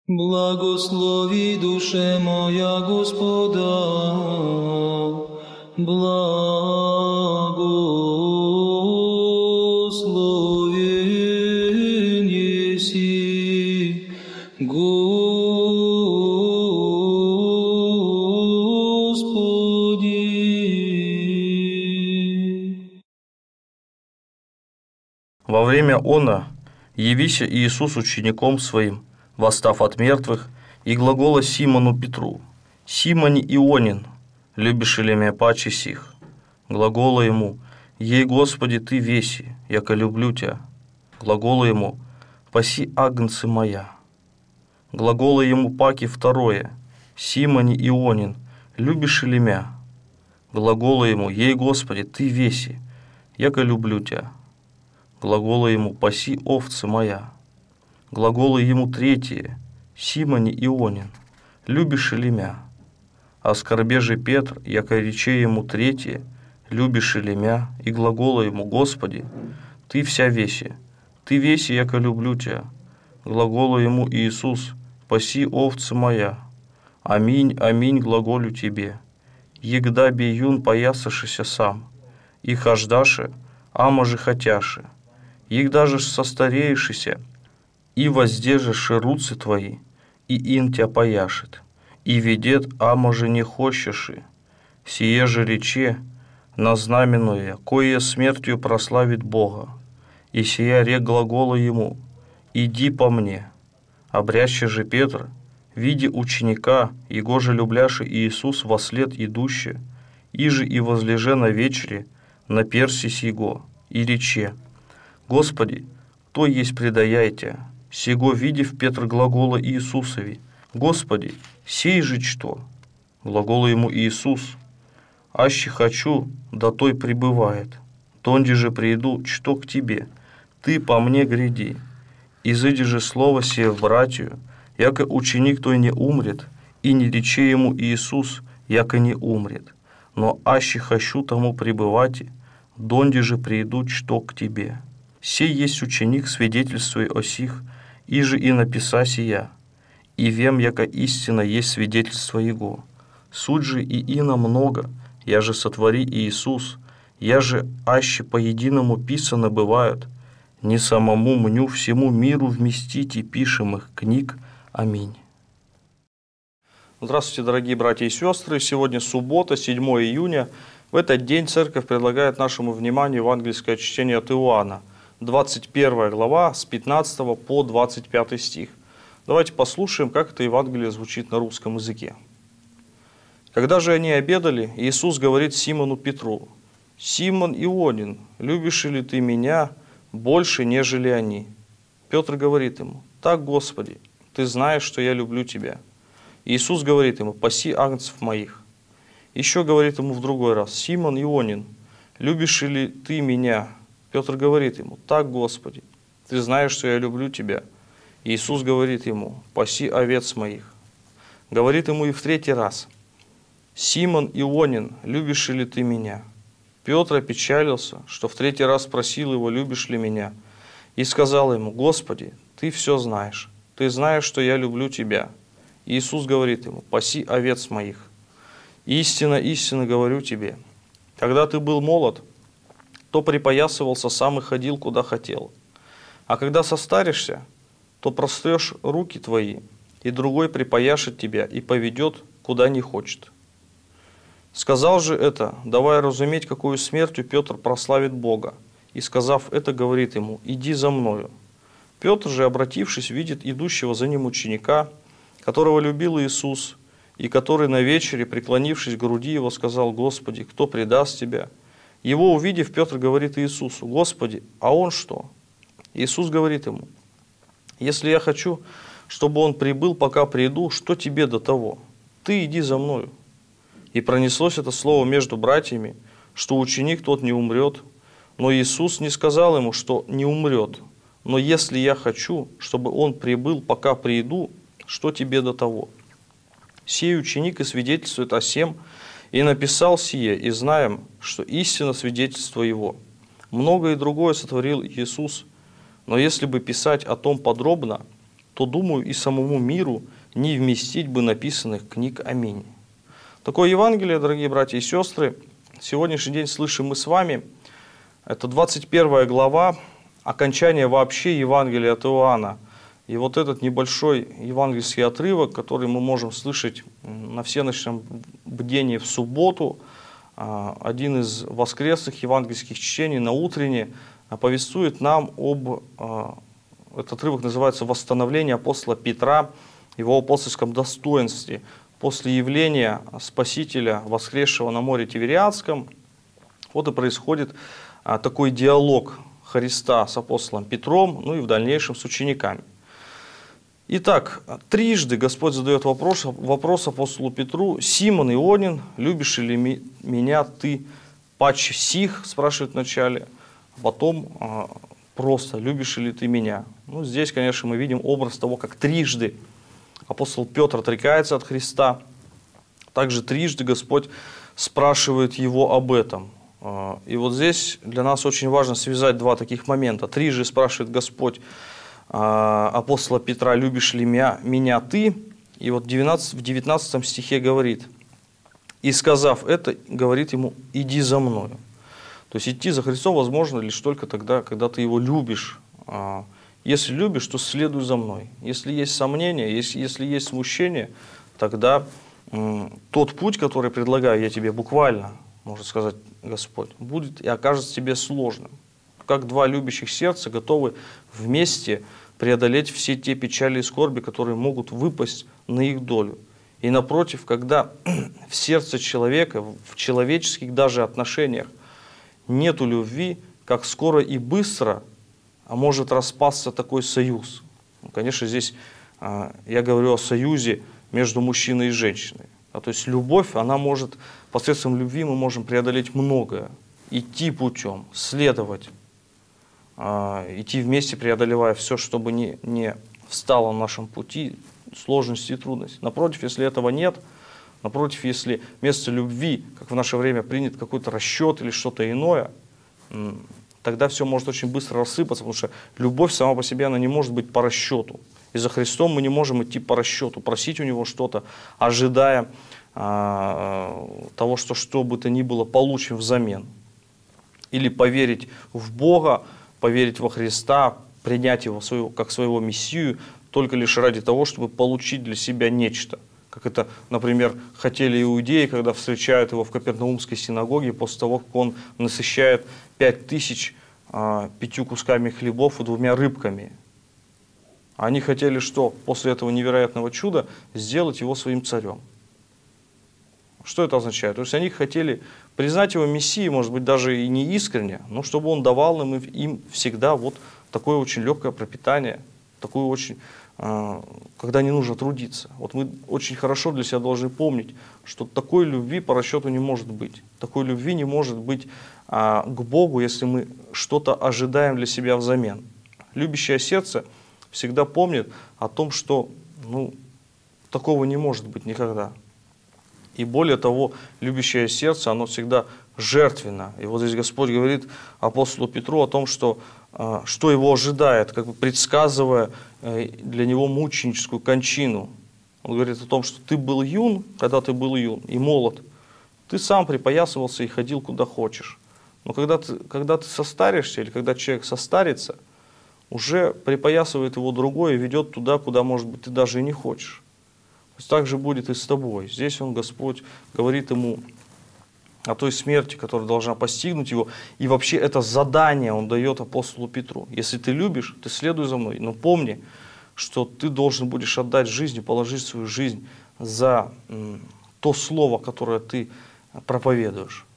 Благослови, душе моя, Господа, благословен еси, Господи. Во время она явися Иисус учеником своим, восстав от мертвых, и глагола Симону Петру: «Симоне Ионин, любишь ли меня паче сих?» Глагола ему: «Ей, Господи, ты веси, яко люблю тебя». Глагола ему: «Паси агнцы моя». Глагола ему паки второе: «Симоне Ионин, любишь ли меня?» Глагола ему: «Ей, Господи, ты веси, яко люблю тебя». Глагола ему: «Паси овцы моя». Глаголы ему третье: «Симоне Ионин, любишь ли мя?» А скорбе же Петр, яко рече ему третье: «Любишь ли мя?» И глагола ему: «Господи, ты вся веси, ты веси, яко люблю тебя». Глагола ему Иисус: «Паси овцы моя». Аминь, аминь, глаголю тебе. Егда беюн поясашися сам, и хождаше, ама же хотяше, егда же состареешися, и воздержишь руцы твои, и ин тебя пояшет, и ведет, ама же не хочеши. Сие же рече на знаменуя, кое смертью прославит Бога, и сия рек глагола ему: «Иди по мне». Обряще же Петр, видя ученика, его же любляши Иисус вослед идуще, иже и возлеже на вечере, на персись его, и рече: «Господи, кто есть предаяйте?» Сего видев Петр глагола Иисусови: «Господи, сей же что?» Глагола ему Иисус: «Аще хочу, да той пребывает. Тонде же приду, что к тебе, ты по мне гряди. Изыди же слово сие в братью, яко ученик той не умрет, и не рече ему Иисус, яко не умрет. Но аще хочу тому пребывать, донде же приду, что к тебе. Сей есть ученик, свидетельствуя о сих, иже и написа сия, и вем, яко истина есть свидетельство его. Суть же и ино много, я же сотвори Иисус, я же аще по единому писано бывают, не самому мню всему миру вместите пишемых книг. Аминь». Здравствуйте, дорогие братья и сестры. Сегодня суббота, 7 июня. В этот день Церковь предлагает нашему вниманию евангельское чтение от Иоанна, 21 глава, с 15 по 25 стих. Давайте послушаем, как это Евангелие звучит на русском языке. «Когда же они обедали, Иисус говорит Симону Петру: «Симон Ионин, любишь ли ты меня больше, нежели они?» Петр говорит ему: «Так, Господи, ты знаешь, что я люблю тебя». Иисус говорит ему: «Паси агнцев моих». Еще говорит ему в другой раз: «Симон Ионин, любишь ли ты меня?» Петр говорит ему: «Так, Господи, ты знаешь, что я люблю тебя». Иисус говорит ему: «Паси овец моих». Говорит ему и в третий раз: «Симон Ионин, любишь ли ты меня?» Петр опечалился, что в третий раз спросил его: «Любишь ли меня?» И сказал ему: «Господи, ты все знаешь, ты знаешь, что я люблю тебя». Иисус говорит ему: «Паси овец моих». «Истинно, истинно говорю тебе, когда ты был молод, то припоясывался сам и ходил, куда хотел. А когда состаришься, то прострешь руки твои, и другой припояшет тебя и поведет, куда не хочет». Сказал же это, давая разуметь, какую смертью Петр прославит Бога, и, сказав это, говорит ему: «Иди за мною». Петр же, обратившись, видит идущего за ним ученика, которого любил Иисус, и который на вечере, преклонившись к груди его, сказал: «Господи, кто предаст тебя?» Его увидев, Петр говорит Иисусу: «Господи, а он что?» Иисус говорит ему: «Если я хочу, чтобы он прибыл, пока приду, что тебе до того? Ты иди за мною». И пронеслось это слово между братьями, что ученик тот не умрет. Но Иисус не сказал ему, что не умрет. «Но если я хочу, чтобы он прибыл, пока приду, что тебе до того?» Сей ученик и свидетельствует о сем, и написал сие, и знаем, что истинно свидетельство его. Многое другое сотворил Иисус, но если бы писать о том подробно, то, думаю, и самому миру не вместить бы написанных книг. Аминь. Такое Евангелие, дорогие братья и сестры, сегодняшний день слышим мы с вами. Это 21 глава, окончание вообще Евангелия от Иоанна. И вот этот небольшой евангельский отрывок, который мы можем слышать на всеночном бдении в субботу, один из воскресных евангельских чтений на утренне, повествует нам об, этот отрывок называется «Восстановление апостола Петра, его апостольском достоинстве после явления Спасителя, воскресшего на море Тивериадском». Вот и происходит такой диалог Христа с апостолом Петром, ну и в дальнейшем с учениками. Итак, трижды Господь задает вопрос апостолу Петру: «Симон Ионин, любишь ли меня ты паче сих?» спрашивает вначале, а потом просто: «Любишь ли ты меня?» Ну, здесь, конечно, мы видим образ того, как трижды апостол Петр отрекается от Христа. Также трижды Господь спрашивает его об этом. И вот здесь для нас очень важно связать два таких момента. Трижды спрашивает Господь апостола Петра: «Любишь ли меня ты?» И вот в 19 стихе говорит: «И сказав это, говорит ему: иди за мною». То есть идти за Христом возможно лишь только тогда, когда ты его любишь. Если любишь, то следуй за мной. Если есть сомнения, если есть смущение, тогда тот путь, который предлагаю я тебе буквально, можно сказать Господь, будет и окажется тебе сложным. Как два любящих сердца готовы вместе преодолеть все те печали и скорби, которые могут выпасть на их долю. И напротив, когда в сердце человека, в человеческих даже отношениях нету любви, как скоро и быстро может распасться такой союз. Конечно, здесь я говорю о союзе между мужчиной и женщиной. То есть любовь, она может, посредством любви мы можем преодолеть многое, идти путем, следовать, идти вместе, преодолевая все, чтобы не встало на нашем пути сложности и трудности. Напротив, если этого нет, напротив, если вместо любви, как в наше время принят какой-то расчет или что-то иное, тогда все может очень быстро рассыпаться, потому что любовь сама по себе, она не может быть по расчету. И за Христом мы не можем идти по расчету, просить у Него что-то, ожидая того, что бы то ни было получим взамен. Или поверить в Бога, поверить во Христа, принять Его как своего Мессию, только лишь ради того, чтобы получить для себя нечто. Как это, например, хотели иудеи, когда встречают Его в Капернаумской синагоге, после того, как Он насыщает 5000 5 кусками хлебов и 2 рыбками. Они хотели что? После этого невероятного чуда сделать Его своим царем. Что это означает? То есть они хотели признать Его Мессией, может быть, даже и не искренне, но чтобы Он давал им всегда вот такое очень легкое пропитание, такое очень, когда не нужно трудиться. Вот мы очень хорошо для себя должны помнить, что такой любви по расчету не может быть. Такой любви не может быть к Богу, если мы что-то ожидаем для себя взамен. Любящее сердце всегда помнит о том, что такого не может быть никогда. И более того, любящее сердце, оно всегда жертвенно. И вот здесь Господь говорит апостолу Петру о том, что его ожидает, как бы предсказывая для него мученическую кончину. Он говорит о том, что ты был юн, когда ты был юн, и молод. Ты сам припоясывался и ходил куда хочешь. Но когда ты состаришься, или когда человек состарится, уже припоясывает его другой и ведет туда, куда, может быть, ты даже и не хочешь. То есть так же будет и с тобой. Здесь Господь говорит ему о той смерти, которая должна постигнуть его. И вообще это задание Он дает апостолу Петру. Если ты любишь, ты следуй за мной. Но помни, что ты должен будешь отдать жизнь и положить свою жизнь за то слово, которое ты проповедуешь.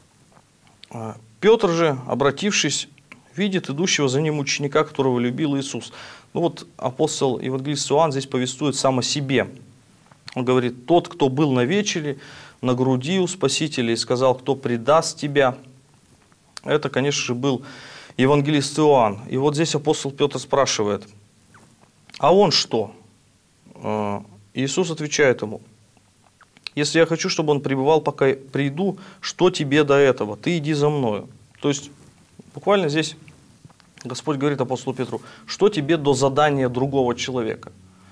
Петр же, обратившись, видит идущего за ним ученика, которого любил Иисус. Апостол евангелист Иоанн здесь повествует сам о себе. Он говорит: тот, кто был на вечере, на груди у Спасителя, и сказал: кто предаст тебя. Это, конечно же, был евангелист Иоанн. И вот здесь апостол Петр спрашивает: а он что? Иисус отвечает ему: если я хочу, чтобы он пребывал, пока приду, что тебе до этого? Ты иди за мною. То есть, буквально здесь Господь говорит апостолу Петру: что тебе до задания другого человека?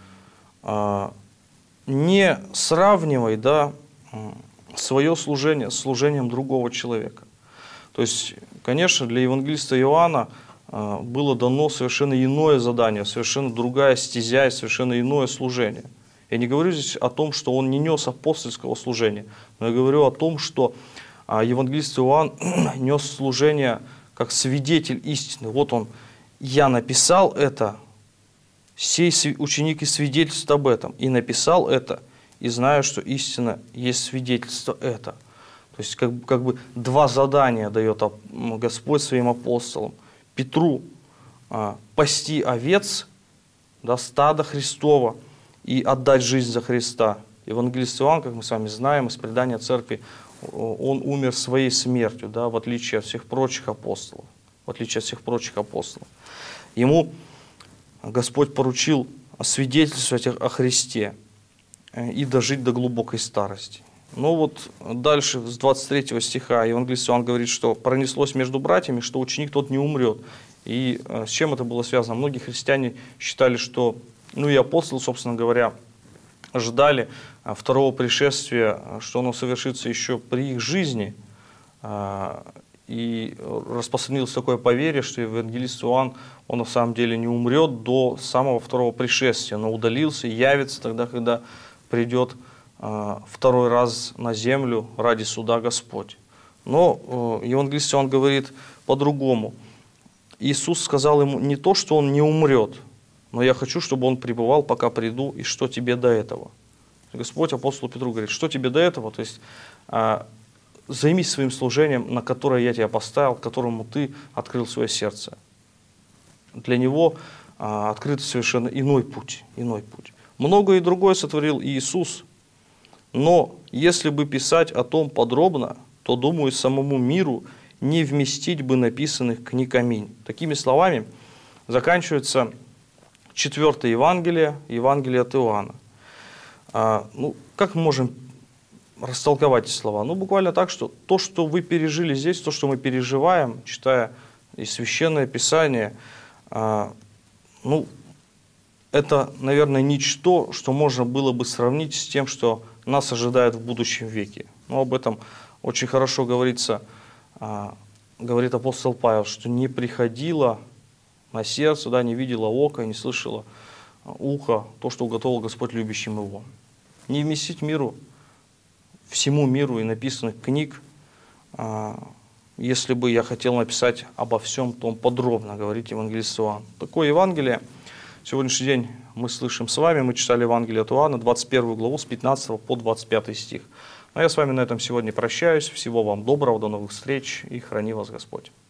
Не сравнивай, да, свое служение с служением другого человека. То есть, конечно, для евангелиста Иоанна было дано совершенно иное задание, совершенно другая стезя и совершенно иное служение. Я не говорю здесь о том, что он не нес апостольского служения, но я говорю о том, что евангелист Иоанн нес служение как свидетель истины. Вот он: я написал это, сей ученик и свидетельствует об этом, и написал это, и знаю, что истина есть свидетельство это. То есть как бы два задания дает Господь своим апостолам. Петру пасти овец, да, стада Христова, и отдать жизнь за Христа. Евангелист Иоанн, как мы с вами знаем из предания церкви, он умер своей смертью, да, в отличие от всех прочих апостолов. Ему Господь поручил свидетельствовать о Христе и дожить до глубокой старости. Но вот дальше, с 23 стиха, евангелист Иоанн говорит, что пронеслось между братьями, что ученик тот не умрет. И с чем это было связано? Многие христиане считали, что, ну и апостолы, собственно говоря, ждали второго пришествия, что оно совершится еще при их жизни. И распространилось такое поверье, что евангелист Иоанн, он на самом деле не умрет до самого второго пришествия, но удалился и явится тогда, когда придет второй раз на землю ради суда Господь. Но евангелист Иоанн говорит по-другому. Иисус сказал ему не то, что он не умрет, но я хочу, чтобы он пребывал, пока приду, и что тебе до этого. Господь апостолу Петру говорит: что тебе до этого? То есть займись своим служением, на которое я тебя поставил, которому ты открыл свое сердце. Для него открыт совершенно иной путь. Многое и другое сотворил Иисус, но если бы писать о том подробно, то, думаю, самому миру не вместить бы написанных книг. Аминь. Такими словами заканчивается 4 Евангелие, Евангелие от Иоанна. Как мы можем растолковать эти слова? Буквально так, что то, что вы пережили здесь, то, что мы переживаем, читая и Священное Писание, это, наверное, ничто, что можно было бы сравнить с тем, что нас ожидает в будущем веке. Об этом очень хорошо говорится, говорит апостол Павел, что не приходило на сердце, да, не видело око, не слышало ухо то, что уготовил Господь любящим его. Не вместить миру, всему миру и написанных книг, если бы я хотел написать обо всем том подробно, говорит евангелист Иоанн. Такое Евангелие сегодняшний день мы слышим с вами. Мы читали Евангелие от Иоанна, 21 главу, с 15 по 25 стих. А я с вами на этом сегодня прощаюсь. Всего вам доброго, до новых встреч и храни вас Господь.